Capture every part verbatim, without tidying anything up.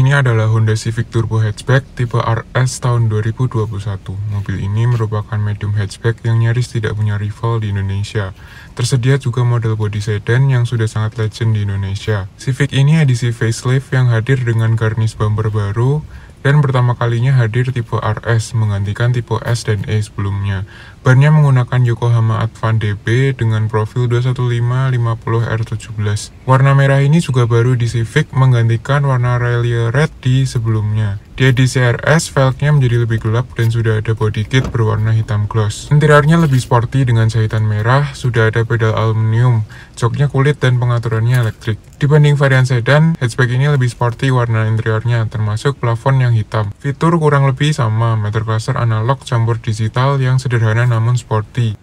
ini adalah Honda Civic Turbo Hatchback tipe R S tahun dua ribu dua puluh satu. Mobil ini merupakan medium hatchback yang nyaris tidak punya rival di Indonesia. Tersedia juga model bodi sedan yang sudah sangat legend di Indonesia. Civic ini edisi facelift yang hadir dengan garnish bumper baru, dan pertama kalinya hadir tipe R S menggantikan tipe S dan E sebelumnya. Bannya menggunakan Yokohama Advan D B dengan profil dua satu lima lima nol R tujuh belas. Warna merah ini juga baru di Civic menggantikan warna Rallia Red di sebelumnya. Di edisi R S, velgnya menjadi lebih gelap dan sudah ada body kit berwarna hitam gloss. Interiornya lebih sporty dengan jahitan merah, sudah ada pedal aluminium, joknya kulit dan pengaturannya elektrik. Dibanding varian sedan, hatchback ini lebih sporty warna interiornya, termasuk plafon yang hitam. Fitur kurang lebih sama, meter cluster analog campur digital yang sederhana namun sporty.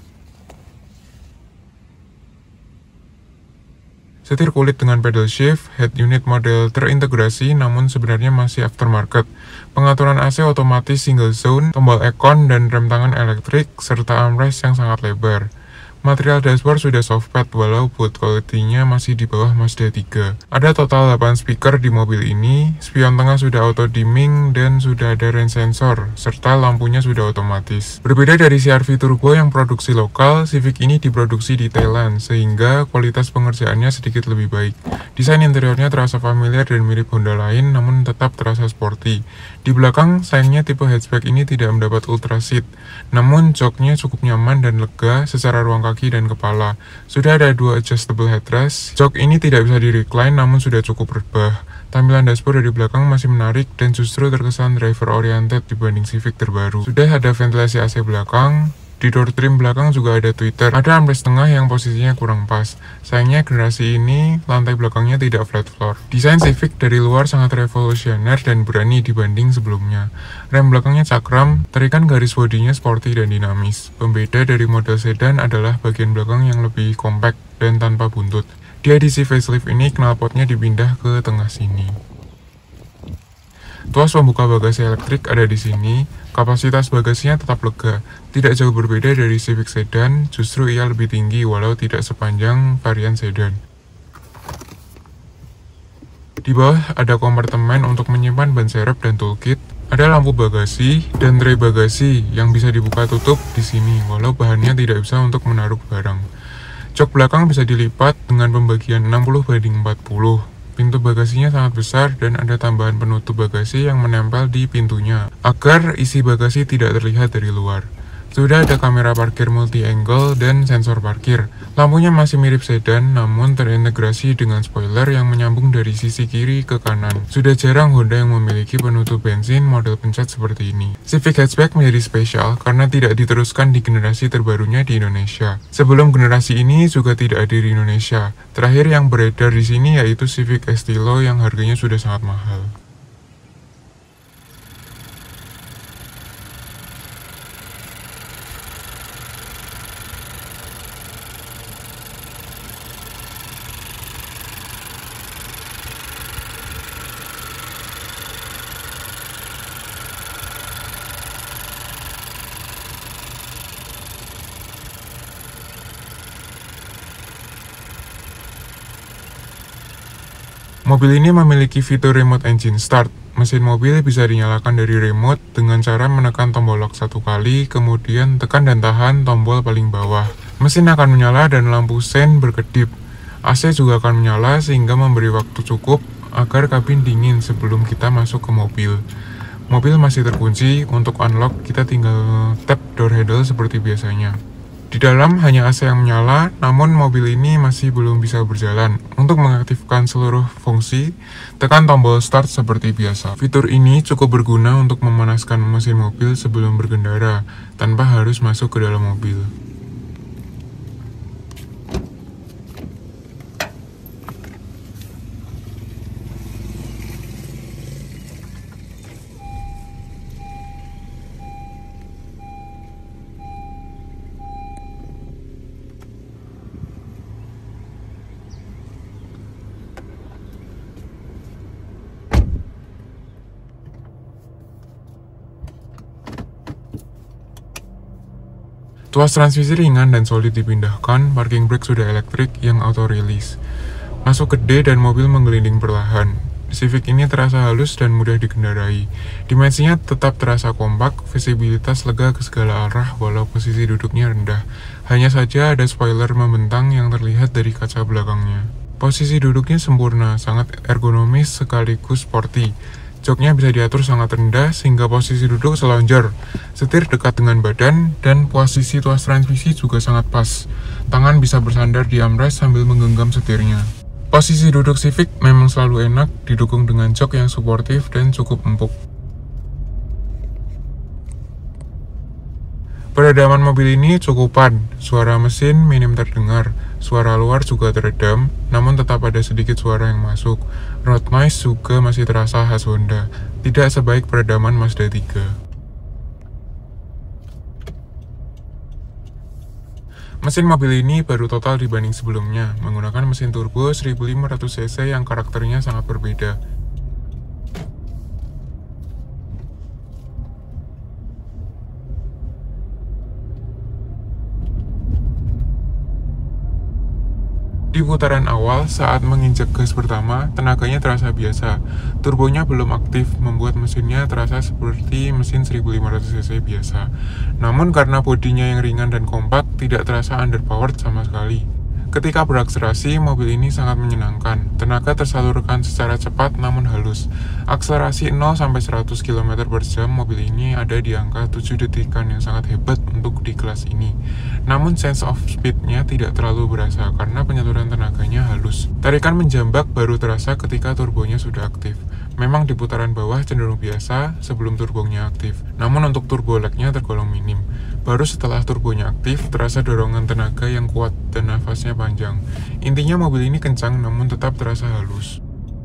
Setir kulit dengan pedal shift, head unit model terintegrasi namun sebenarnya masih aftermarket. Pengaturan A C otomatis single zone, tombol aircon dan rem tangan elektrik, serta armrest yang sangat lebar. Material dashboard sudah soft pad walau build quality-nya masih di bawah Mazda tiga. Ada total delapan speaker di mobil ini, spion tengah sudah auto dimming dan sudah ada rain sensor, serta lampunya sudah otomatis. Berbeda dari C R V Turbo yang produksi lokal, Civic ini diproduksi di Thailand, sehingga kualitas pengerjaannya sedikit lebih baik. Desain interiornya terasa familiar dan mirip Honda lain, namun tetap terasa sporty. Di belakang, sayangnya tipe hatchback ini tidak mendapat ultra seat, namun joknya cukup nyaman dan lega secara ruang kaki dan kepala. Sudah ada dua adjustable headrest. Jok ini tidak bisa di recline namun sudah cukup rebah. Tampilan dashboard dari belakang masih menarik dan justru terkesan driver oriented dibanding Civic terbaru. Sudah ada ventilasi A C belakang. Di door trim belakang juga ada tweeter. Ada armrest tengah yang posisinya kurang pas. Sayangnya generasi ini lantai belakangnya tidak flat floor. Desain Civic dari luar sangat revolusioner dan berani dibanding sebelumnya. Rem belakangnya cakram, tarikan garis bodinya sporty dan dinamis. Pembeda dari model sedan adalah bagian belakang yang lebih compact dan tanpa buntut. Di edisi facelift ini knalpotnya dipindah ke tengah sini. Tuas pembuka bagasi elektrik ada di sini. Kapasitas bagasinya tetap lega, tidak jauh berbeda dari Civic sedan, justru ia lebih tinggi walau tidak sepanjang varian sedan. Di bawah ada kompartemen untuk menyimpan ban serep dan toolkit. Ada lampu bagasi dan tray bagasi yang bisa dibuka tutup di sini, walau bahannya tidak bisa untuk menaruh barang. Jok belakang bisa dilipat dengan pembagian enam puluh banding empat puluh. Pintu bagasinya sangat besar dan ada tambahan penutup bagasi yang menempel di pintunya, agar isi bagasi tidak terlihat dari luar. Sudah ada kamera parkir multi-angle dan sensor parkir. Lampunya masih mirip sedan, namun terintegrasi dengan spoiler yang menyambung dari sisi kiri ke kanan. Sudah jarang Honda yang memiliki penutup bensin model pencet seperti ini. Civic Hatchback menjadi spesial karena tidak diteruskan di generasi terbarunya di Indonesia. Sebelum generasi ini juga tidak hadir di Indonesia. Terakhir yang beredar di sini yaitu Civic Estilo yang harganya sudah sangat mahal. Mobil ini memiliki fitur remote engine start. Mesin mobil bisa dinyalakan dari remote dengan cara menekan tombol lock satu kali, kemudian tekan dan tahan tombol paling bawah. Mesin akan menyala dan lampu sein berkedip. A C juga akan menyala sehingga memberi waktu cukup agar kabin dingin sebelum kita masuk ke mobil. Mobil masih terkunci, untuk unlock kita tinggal tap door handle seperti biasanya. Di dalam hanya A C yang menyala, namun mobil ini masih belum bisa berjalan. Untuk mengaktifkan seluruh fungsi, tekan tombol start seperti biasa. Fitur ini cukup berguna untuk memanaskan mesin mobil sebelum berkendara, tanpa harus masuk ke dalam mobil. Tuas transmisi ringan dan solid dipindahkan, parking brake sudah elektrik yang auto release. Masuk ke D dan mobil menggelinding perlahan. Civic ini terasa halus dan mudah dikendarai. Dimensinya tetap terasa kompak, visibilitas lega ke segala arah walau posisi duduknya rendah. Hanya saja ada spoiler membentang yang terlihat dari kaca belakangnya. Posisi duduknya sempurna, sangat ergonomis sekaligus sporty. Joknya bisa diatur sangat rendah sehingga posisi duduk selonjor. Setir dekat dengan badan dan posisi tuas transmisi juga sangat pas. Tangan bisa bersandar di armrest sambil menggenggam setirnya. Posisi duduk Civic memang selalu enak, didukung dengan jok yang suportif dan cukup empuk. Peredaman mobil ini cukupan, suara mesin minim terdengar, suara luar juga teredam, namun tetap ada sedikit suara yang masuk. Road noise juga masih terasa khas Honda, tidak sebaik peredaman Mazda tiga. Mesin mobil ini baru total dibanding sebelumnya, menggunakan mesin turbo seribu lima ratus cc yang karakternya sangat berbeda. Di putaran awal, saat menginjak gas pertama, tenaganya terasa biasa. Turbonya belum aktif, membuat mesinnya terasa seperti mesin seribu lima ratus cc biasa. Namun karena bodinya yang ringan dan kompak, tidak terasa underpowered sama sekali. Ketika berakselerasi, mobil ini sangat menyenangkan. Tenaga tersalurkan secara cepat namun halus. Akselerasi nol sampai seratus kilometer per jam mobil ini ada di angka tujuh detikan yang sangat hebat untuk di kelas ini. Namun sense of speed-nya tidak terlalu berasa karena penyaluran tenaganya halus. Tarikan menjambak baru terasa ketika turbonya sudah aktif. Memang di putaran bawah cenderung biasa sebelum turbonya aktif. Namun untuk turbo lag-nya tergolong minim. Baru setelah turbonya aktif, terasa dorongan tenaga yang kuat dan nafasnya panjang. Intinya mobil ini kencang namun tetap terasa halus.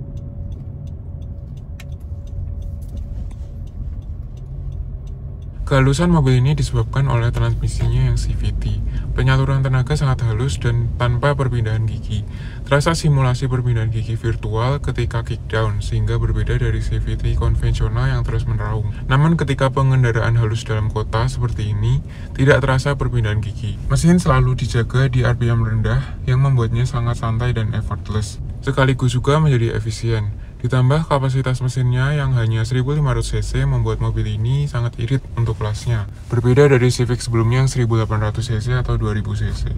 Kehalusan mobil ini disebabkan oleh transmisinya yang C V T. Penyaluran tenaga sangat halus dan tanpa perpindahan gigi. Terasa simulasi perpindahan gigi virtual ketika kickdown, sehingga berbeda dari C V T konvensional yang terus meneraung. Namun ketika pengendaraan halus dalam kota seperti ini, tidak terasa perpindahan gigi. Mesin selalu dijaga di R P M rendah yang membuatnya sangat santai dan effortless. Sekaligus juga menjadi efisien. Ditambah kapasitas mesinnya yang hanya seribu lima ratus cc membuat mobil ini sangat irit untuk kelasnya. Berbeda dari Civic sebelumnya yang seribu delapan ratus cc atau dua ribu cc.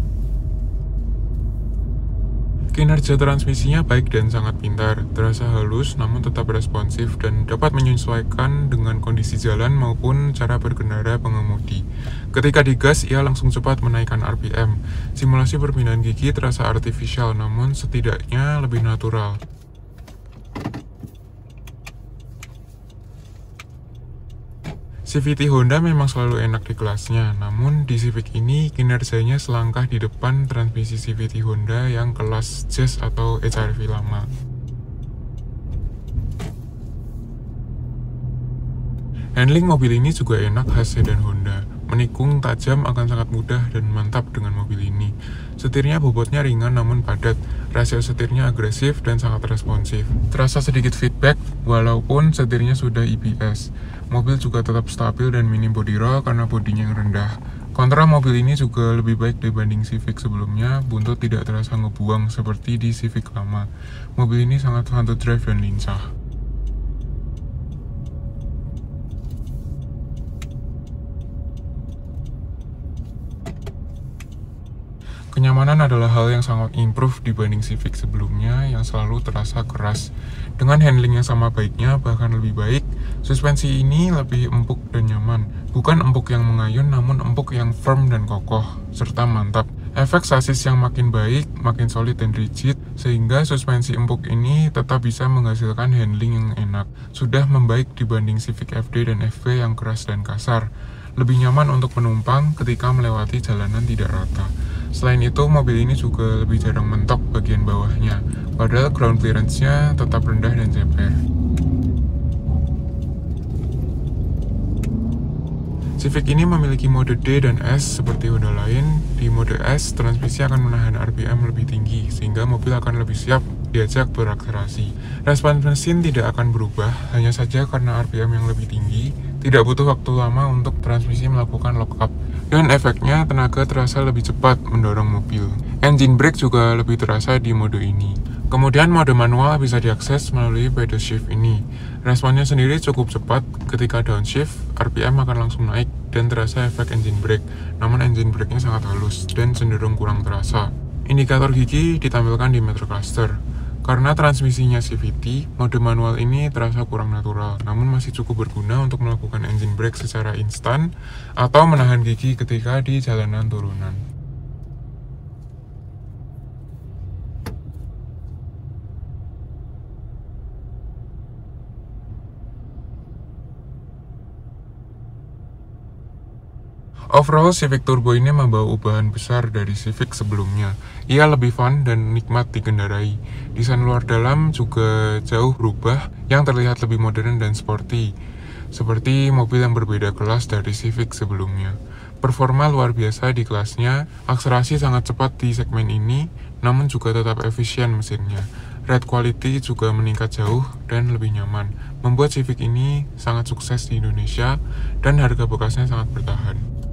Kinerja transmisinya baik dan sangat pintar, terasa halus namun tetap responsif dan dapat menyesuaikan dengan kondisi jalan maupun cara berkendara pengemudi. Ketika digas, ia langsung cepat menaikkan R P M. Simulasi perpindahan gigi terasa artifisial namun setidaknya lebih natural. C V T Honda memang selalu enak di kelasnya, namun di Civic ini kinerjanya selangkah di depan transmisi C V T Honda yang kelas Jazz atau H R V lama. Handling mobil ini juga enak khas sedan Honda. Menikung tajam akan sangat mudah dan mantap dengan mobil ini. Setirnya bobotnya ringan namun padat, rasio setirnya agresif dan sangat responsif. Terasa sedikit feedback walaupun setirnya sudah I B S. Mobil juga tetap stabil dan minim body roll karena bodinya yang rendah. Kontra mobil ini juga lebih baik dibanding Civic sebelumnya, buntut tidak terasa ngebuang seperti di Civic lama. Mobil ini sangat fun to drive dan lincah. Kenyamanan adalah hal yang sangat improve dibanding Civic sebelumnya yang selalu terasa keras. Dengan handling yang sama baiknya, bahkan lebih baik, suspensi ini lebih empuk dan nyaman. Bukan empuk yang mengayun, namun empuk yang firm dan kokoh, serta mantap. Efek sasis yang makin baik, makin solid dan rigid, sehingga suspensi empuk ini tetap bisa menghasilkan handling yang enak. Sudah membaik dibanding Civic F D dan F V yang keras dan kasar. Lebih nyaman untuk penumpang ketika melewati jalanan tidak rata. Selain itu, mobil ini juga lebih jarang mentok bagian bawahnya, padahal ground clearance-nya tetap rendah dan ceper. Civic ini memiliki mode D dan S seperti Honda lain. Di mode S, transmisi akan menahan R P M lebih tinggi, sehingga mobil akan lebih siap diajak berakselerasi. Respons mesin tidak akan berubah, hanya saja karena R P M yang lebih tinggi, tidak butuh waktu lama untuk transmisi melakukan lock up. Dan efeknya, tenaga terasa lebih cepat mendorong mobil. Engine brake juga lebih terasa di mode ini. Kemudian mode manual bisa diakses melalui pedal shift ini. Responnya sendiri cukup cepat, ketika downshift, R P M akan langsung naik dan terasa efek engine brake. Namun engine brake-nya sangat halus dan cenderung kurang terasa. Indikator gigi ditampilkan di meter cluster. Karena transmisinya C V T, mode manual ini terasa kurang natural, namun masih cukup berguna untuk melakukan engine brake secara instan atau menahan gigi ketika di jalanan turunan. Overall, Civic Turbo ini membawa ubahan besar dari Civic sebelumnya. Ia lebih fun dan nikmat dikendarai. Desain luar dalam juga jauh berubah, yang terlihat lebih modern dan sporty, seperti mobil yang berbeda kelas dari Civic sebelumnya. Performa luar biasa di kelasnya, akselerasi sangat cepat di segmen ini, namun juga tetap efisien mesinnya. Ride quality juga meningkat jauh dan lebih nyaman, membuat Civic ini sangat sukses di Indonesia dan harga bekasnya sangat bertahan.